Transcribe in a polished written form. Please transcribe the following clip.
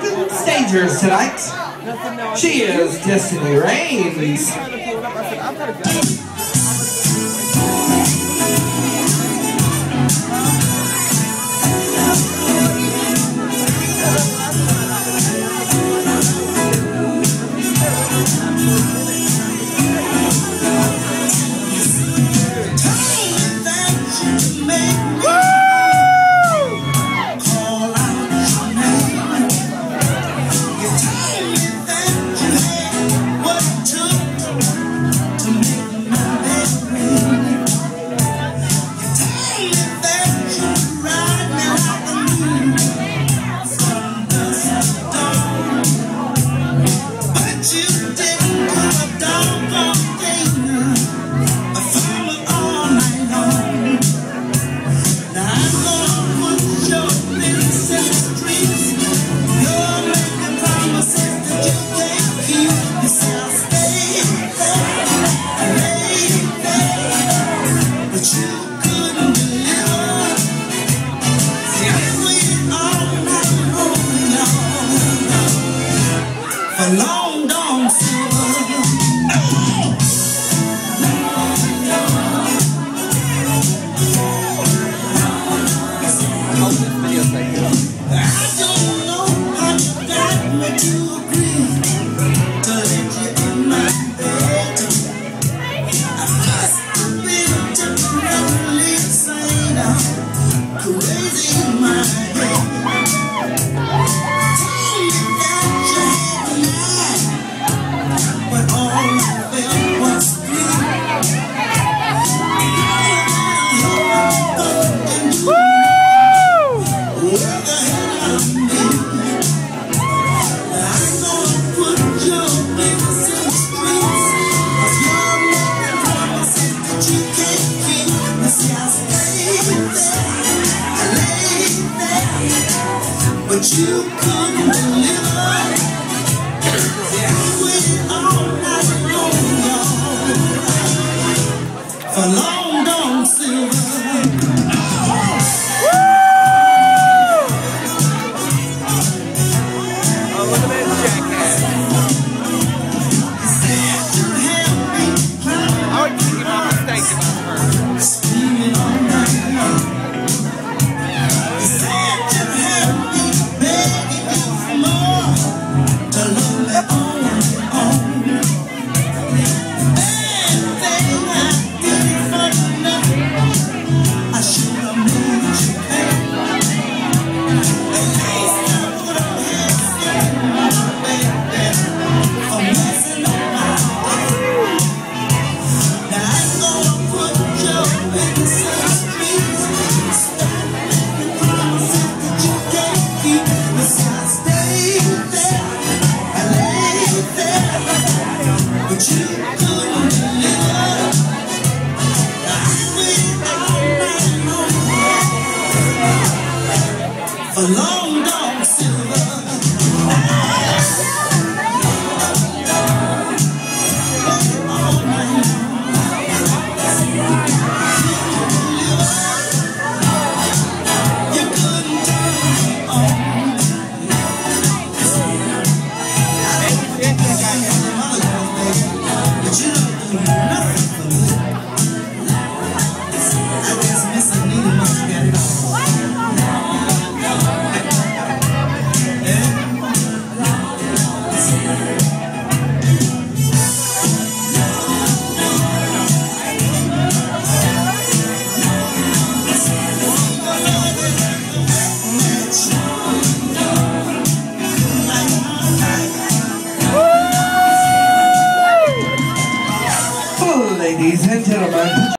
golden stagers tonight. She is Destiny Rains. Long Dong Silver. I don't know how you got me to agree to let you in my bed. I must have been temporarily insane, crazy in my head. But you couldn't deliver. Yeah, I waited all night long, y'all, for Long Dong Silver. Oh, look at that jackass. Said you had me climbing. I would keep my mistake about her. Screaming all night long. Said you had me begging you for more, to love me on and on. Everything I did for nothing, I should have made you pay. At least I would have had something, my baby, for messing up my day. Now I'm gonna put your innocent streets, stop making promises that you can't keep. Besides, stay there, I lay there, but you couldn't deliver. I waited all night long for Long Dong Silver. All night you couldn't turn me on. But you don't do nothing for me. I guess Miss Anita must have got it Ladies and gentlemen.